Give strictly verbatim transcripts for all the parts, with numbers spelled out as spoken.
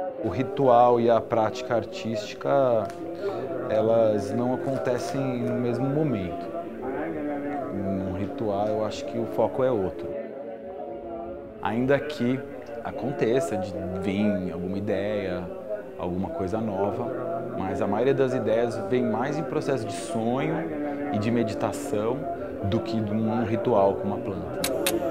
O ritual e a prática artística, elas não acontecem no mesmo momento. No ritual, eu acho que o foco é outro. Ainda que aconteça de vir alguma ideia, alguma coisa nova, mas a maioria das ideias vem mais em processo de sonho e de meditação do que de um ritual com uma planta.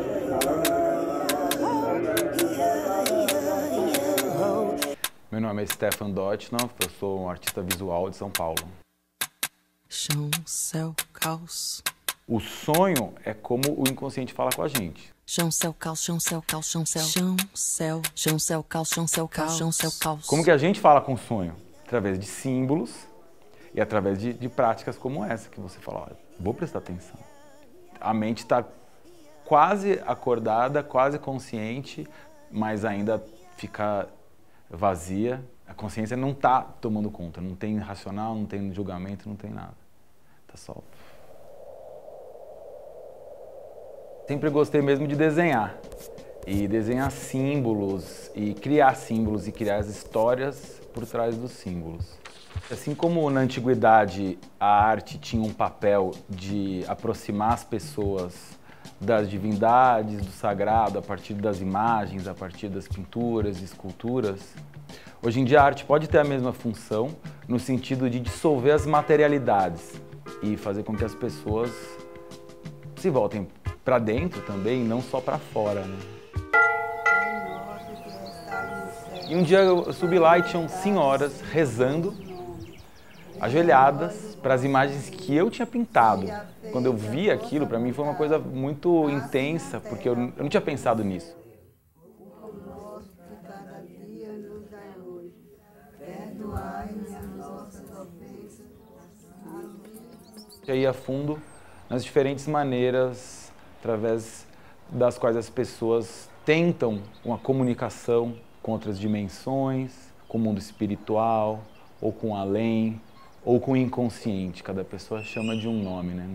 Meu nome é Stefan Dotnoff, eu sou um artista visual de São Paulo. Chão, céu, caos. O sonho é como o inconsciente fala com a gente. Chão, céu, caos, chão, céu, caos, chão, céu. Chão, céu, chão, céu, caos, chão, céu, caos, chão, céu, caos. Como que a gente fala com o sonho? Através de símbolos e através de, de práticas como essa que você fala, olha, vou prestar atenção. A mente está quase acordada, quase consciente, mas ainda fica vazia. A consciência não está tomando conta, não tem racional, não tem julgamento, não tem nada. Tá só... Sempre gostei mesmo de desenhar, e desenhar símbolos, e criar símbolos, e criar as histórias por trás dos símbolos. Assim como na antiguidade a arte tinha um papel de aproximar as pessoas das divindades, do sagrado, a partir das imagens, a partir das pinturas, esculturas, hoje em dia a arte pode ter a mesma função no sentido de dissolver as materialidades e fazer com que as pessoas se voltem para dentro também, não só para fora, né? E um dia eu subi lá e tinham senhoras rezando, ajoelhadas, para as imagens que eu tinha pintado. Quando eu vi aquilo, para mim foi uma coisa muito intensa, porque eu, eu não tinha pensado nisso. Eu ia a fundo nas diferentes maneiras através das quais as pessoas tentam uma comunicação com outras dimensões, com o mundo espiritual, ou com o além, ou com o inconsciente. Cada pessoa chama de um nome, né?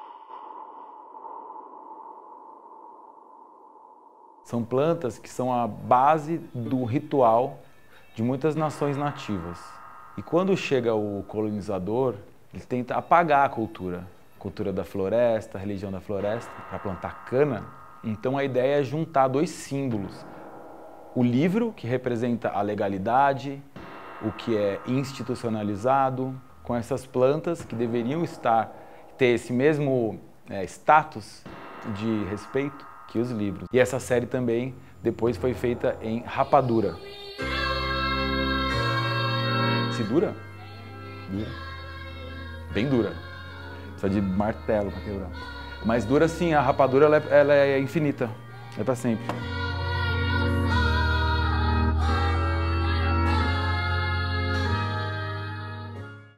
São plantas que são a base do ritual de muitas nações nativas. E quando chega o colonizador, ele tenta apagar a cultura. Cultura da floresta, a religião da floresta, para plantar cana. Então a ideia é juntar dois símbolos. O livro, que representa a legalidade, o que é institucionalizado, com essas plantas que deveriam estar, ter esse mesmo é, status de respeito que os livros. E essa série também depois foi feita em rapadura. Se dura? Dura. Bem dura. De martelo para quebrar. Mas dura sim, a rapadura ela é, ela é infinita, é para sempre.